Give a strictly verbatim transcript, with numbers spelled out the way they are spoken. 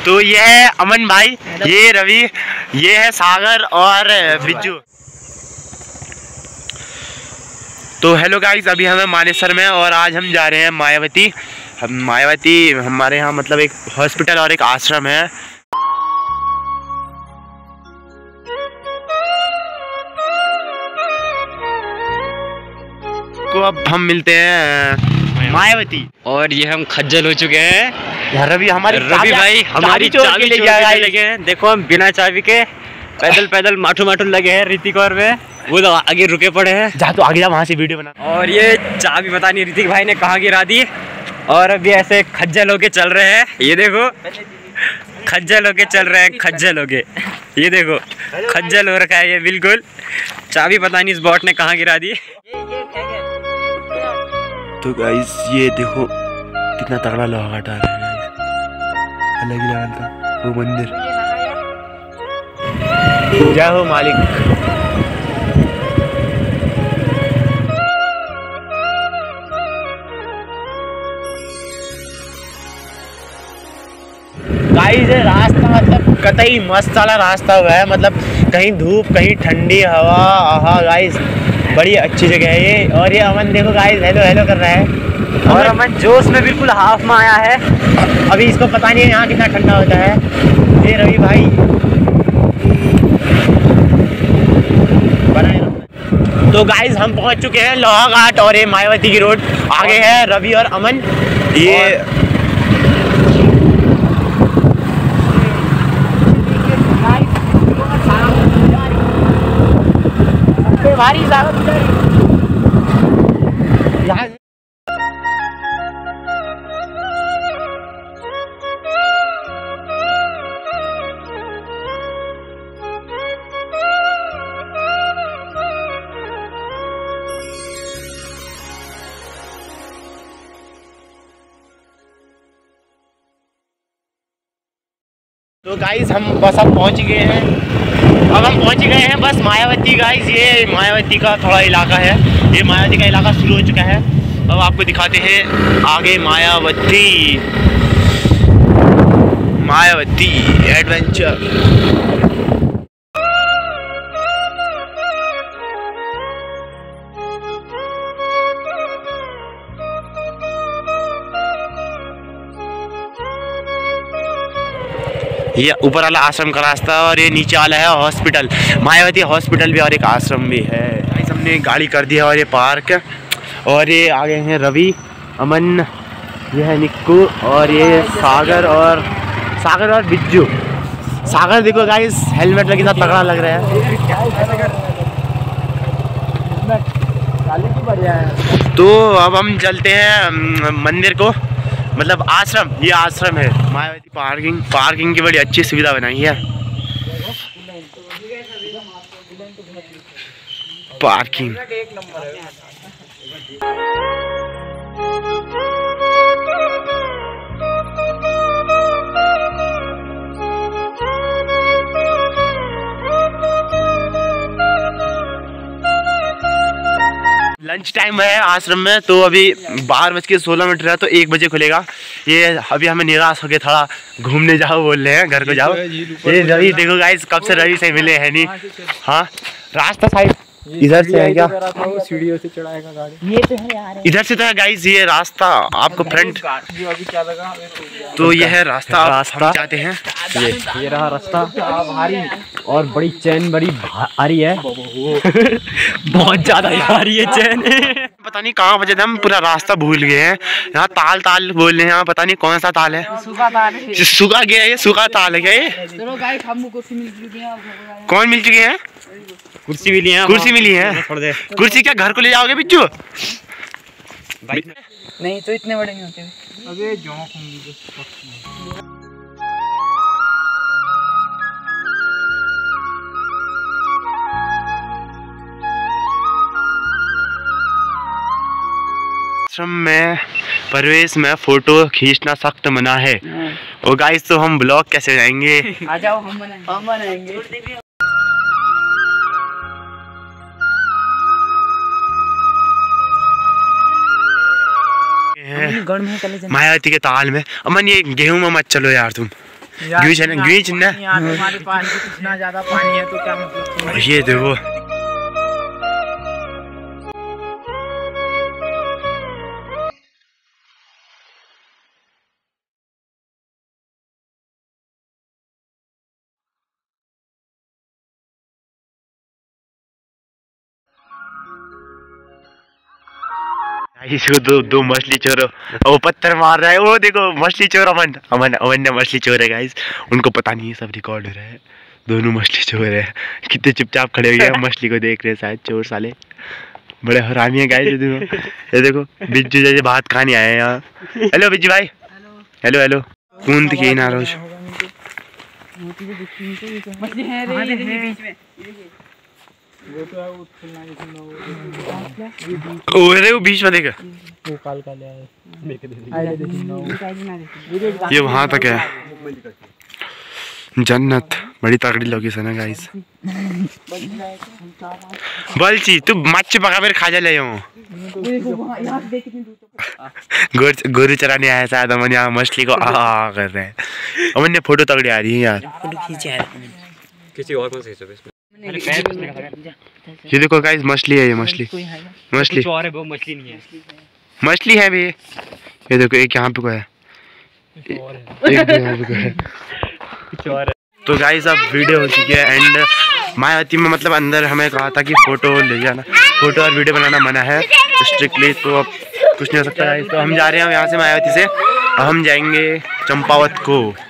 तो ये है अमन भाई, ये रवि, ये है सागर और बिज्जू। तो हेलो गाइस, अभी हमें मानेसर में और आज हम जा रहे हैं मायावती। हम मायावती हमारे यहाँ मतलब एक हॉस्पिटल और एक आश्रम है। तो अब हम मिलते हैं मायावती और ये हम खज्जल हो चुके हैं। रवि हमारे रवि भाई हमारी चाबी ले लगे हैं। देखो हम बिना चाबी के पैदल पैदल माठू माठू लगे हैं ऋतिक और में, वो तो आगे रुके पड़े हैं। जा तो आगे जा, वहाँ से वीडियो बना। और ये चाबी पता नहीं ऋतिक भाई ने कहाँ गिरा दी और अभी ऐसे खज्जल होके चल रहे हैं। ये देखो खज्जल होके चल रहे हैं, खज्जल होके, ये देखो खज्जल हो रखा है ये बिल्कुल। चाबी पता नहीं इस बॉट ने कहाँ गिरा दी। तो गाइस ये देखो कितना तगड़ा लोहा काटा है गाइस, अलग ही लेवल का वो मंदिर। जय हो मालिक। गाइस ये रास्ता मतलब कतई मस्त वाला रास्ता हुआ है, मतलब कहीं धूप कहीं ठंडी हवा। आहा गाइस बड़ी अच्छी जगह है ये। और ये अमन देखो गाइस हेलो हेलो कर रहा है और अमन जोश में बिल्कुल हाफ में आया है। अभी इसको पता नहीं है यहाँ कितना ठंडा होता है। ये रवि भाई बनाए। तो गाइस हम पहुँच चुके हैं लोहा घाट और ये मायावती की रोड। आगे है रवि और अमन। ये भारी यहाँ तो गाइस हम बस अब पहुंच गए हैं। अब हम पहुंच गए हैं बस मायावती। गाइस ये मायावती का थोड़ा इलाका है, ये मायावती का इलाका शुरू हो चुका है। अब आपको दिखाते हैं आगे मायावती, मायावती एडवेंचर। ये ऊपर वाला आश्रम का रास्ता और ये नीचे वाला है हॉस्पिटल, मायावती हॉस्पिटल भी और एक आश्रम भी है। गाइस हमने गाड़ी कर दिया और ये पार्क। और ये आगे हैं रवि, अमन, ये है निक्कू और ये सागर और सागर और बिज्जू। सागर देखो गाइस हेलमेट लगे साथ तगड़ा लग रहा है। तो अब हम चलते हैं मंदिर को, मतलब आश्रम। ये आश्रम है मायावती। पार्किंग पार्किंग की बड़ी अच्छी सुविधा बनाई है। पार्किंग लंच टाइम है आश्रम में, तो अभी बारह बज के सोलह मिनट रहा, तो एक बजे खुलेगा। ये अभी हमें निराश होके थोड़ा घूमने जाओ बोल रहे हैं, घर को जाओ। ये रवि देखो गाइस कब से रवि से मिले हैं नहीं। हाँ रास्ता साइड इधर से है क्या? सीढ़ियों से चढ़ाएगा गाड़ी। ये तो है यार, इधर से तो है गाइस ये रास्ता आपको फ्रंट। तो ये है रास्ता, रास्ता जाते हैं। ये ये रहा रास्ता भारी और बड़ी चैन बड़ी भारी है। बहुत ज्यादा भारी है चैन। पता नहीं कहाँ बजे हम पूरा रास्ता भूल गए हैं। यहाँ ताल ताल बोल रहे हैं, यहाँ पता नहीं कौन सा ताल है। सूखा गया ये, सूखा ताल है क्या ये? कौन मिल चुके हैं? कुर्सी मिली है, कुर्सी मिली है। कुर्सी क्या घर को ले जाओगे बिज्जू? नहीं तो इतने बड़े नहीं होते। अबे आश्रम में प्रवेश में फोटो खींचना सख्त मना है। और गाइस तो हम ब्लॉग कैसे जाएंगे? आ जाओ हम बनाएंगे, हम बनाएंगे। मायावती के ताल में। अमन ये गेहूं में मत चलो यार तुम। ग्वीच है ना, ग्वीच ना। हमारे पास इतना ज्यादा पानी है तो क्या मतलब। ये देखो इसको दो दो मछली चोर वो पत्थर मार रहा है। वो देखो मछली चोर अमन अमन अमन ने मछली चोर है गाइस। उनको पता नहीं है सब रिकॉर्ड हो रहा है। दोनों मछली चोर है। कितने चुपचाप खड़े हुए हैं मछली को देख रहे हैं। शायद चोर साले बड़े हरामी है गाइस। ये देखो ये देखो बिज्जू जैसे बात कहानी आए हैं यहाँ। हेलो बिज्जू भाई। हेलो हेलो कूद के ना रोज मछली है रे बीच में। अरे वो बीच में देखा वो काल काल है। ये वहां तक है जन्नत। बड़ी तगड़ी लोकेशन है गाइस। बलची तू मच्छी पका फिर खा जा ले गोरू चराने आया शायद अमन यहाँ मछली को आ कर रहे हैं। अमन ने फोटो तगड़ी आ रही है यार। किसी और को खींचो इसमें। ये देखो गाइस मछली है। ये मछली मछली और है वो मछली नहीं है। मछली है भी। ये देखो एक यहाँ पे को है एक यहाँ पे को है। तो गाइस अब वीडियो हो चुकी है एंड मायावती में मतलब अंदर हमें कहा था कि फोटो ले जाना, फोटो और वीडियो बनाना मना है स्ट्रिक्टली। तो अब कुछ नहीं हो सकता गाइस। तो हम जा रहे हैं यहाँ से मायावती से। अब हम जाएंगे चंपावत को।